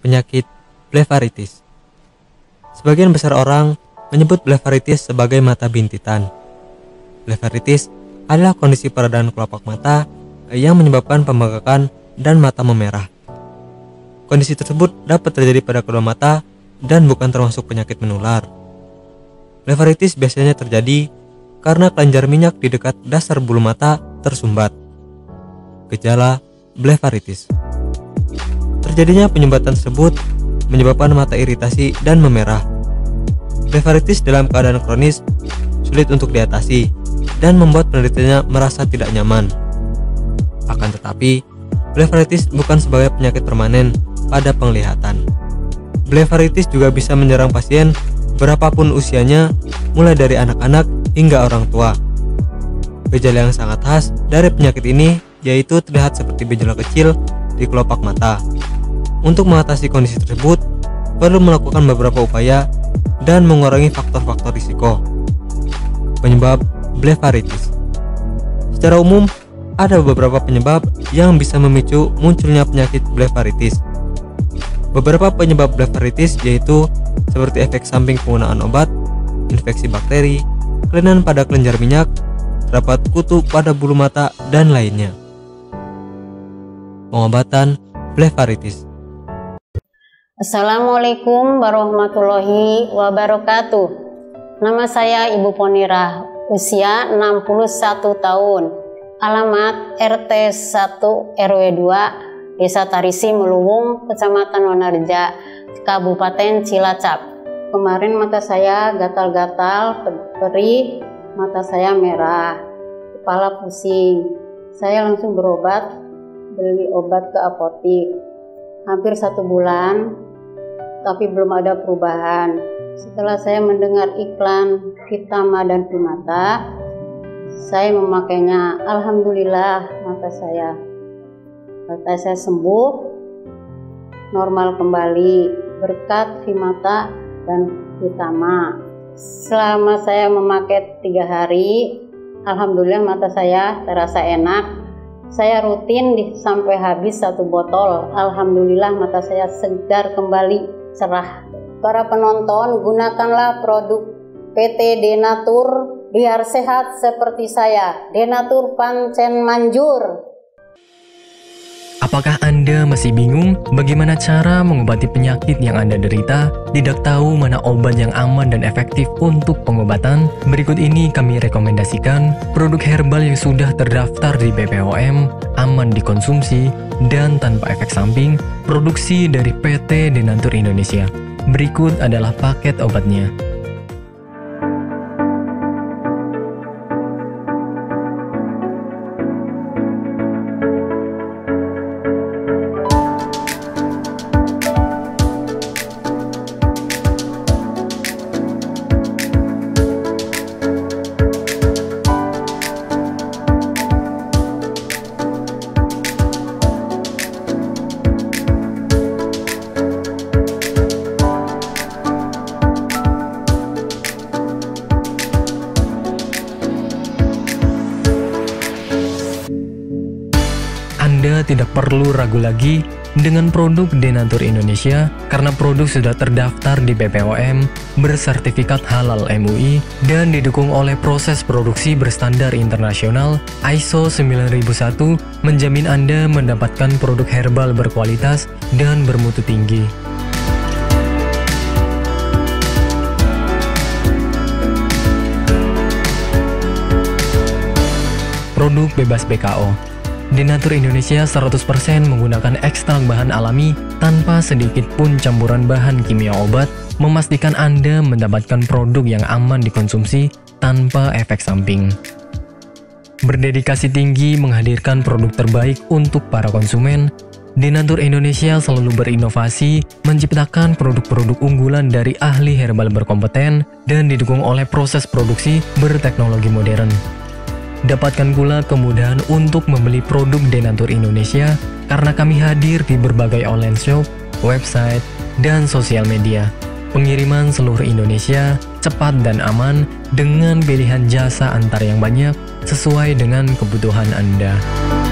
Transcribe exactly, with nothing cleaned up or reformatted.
penyakit blefaritis. Sebagian besar orang menyebut blefaritis sebagai mata bintitan. Blefaritis adalah kondisi peradangan kelopak mata yang menyebabkan pembengkakan dan mata memerah. Kondisi tersebut dapat terjadi pada kedua mata dan bukan termasuk penyakit menular. Blefaritis biasanya terjadi karena kelenjar minyak di dekat dasar bulu mata tersumbat. Gejala blefaritis. Terjadinya penyumbatan tersebut menyebabkan mata iritasi dan memerah. Blefaritis dalam keadaan kronis sulit untuk diatasi dan membuat penderitanya merasa tidak nyaman. Akan tetapi, blefaritis bukan sebagai penyakit permanen pada penglihatan. Blefaritis juga bisa menyerang pasien berapapun usianya, mulai dari anak-anak hingga orang tua. Gejala yang sangat khas dari penyakit ini yaitu terlihat seperti benjolan kecil di kelopak mata. Untuk mengatasi kondisi tersebut, perlu melakukan beberapa upaya dan mengurangi faktor-faktor risiko. Penyebab blefaritis. Secara umum, ada beberapa penyebab yang bisa memicu munculnya penyakit blefaritis. Beberapa penyebab blefaritis yaitu seperti efek samping penggunaan obat, infeksi bakteri, kelainan pada kelenjar minyak, terdapat kutu pada bulu mata, dan lainnya. Pengobatan blefaritis. Assalamualaikum warahmatullahi wabarakatuh. Nama saya Ibu Ponirah, usia enam puluh satu tahun, alamat R T satu R W dua, Desa Tarisi Meluwung, Kecamatan Wanarja, Kabupaten Cilacap. Kemarin mata saya gatal-gatal, perih, mata saya merah, kepala pusing. Saya langsung berobat, beli obat ke apotik. Hampir satu bulan, tapi belum ada perubahan. Setelah saya mendengar iklan Vitama dan Vimata, saya memakainya. Alhamdulillah, mata saya mata saya sembuh, normal kembali berkat Vimata dan Vitama. Selama saya memakai tiga hari, alhamdulillah mata saya terasa enak. Saya rutin di, sampai habis satu botol. Alhamdulillah mata saya segar kembali, cerah. Para penonton, gunakanlah produk P T Denatur biar sehat seperti saya. Denatur pancen manjur. Apakah Anda masih bingung bagaimana cara mengobati penyakit yang Anda derita? Tidak tahu mana obat yang aman dan efektif untuk pengobatan? Berikut ini kami rekomendasikan produk herbal yang sudah terdaftar di B P O M, aman dikonsumsi, dan tanpa efek samping, produksi dari P T Denatur Indonesia. Berikut adalah paket obatnya. Anda tidak perlu ragu lagi dengan produk Denatur Indonesia karena produk sudah terdaftar di B P O M, bersertifikat halal M U I, dan didukung oleh proses produksi berstandar internasional I S O sembilan ribu satu, menjamin Anda mendapatkan produk herbal berkualitas dan bermutu tinggi. Produk bebas B K O. Denatur Indonesia seratus persen menggunakan ekstrak bahan alami tanpa sedikit pun campuran bahan kimia obat, memastikan Anda mendapatkan produk yang aman dikonsumsi tanpa efek samping. Berdedikasi tinggi menghadirkan produk terbaik untuk para konsumen, Denatur Indonesia selalu berinovasi, menciptakan produk-produk unggulan dari ahli herbal berkompeten dan didukung oleh proses produksi berteknologi modern. Dapatkan pula kemudahan untuk membeli produk Denatur Indonesia karena kami hadir di berbagai online shop, website, dan sosial media. Pengiriman seluruh Indonesia cepat dan aman dengan pilihan jasa antar yang banyak sesuai dengan kebutuhan Anda.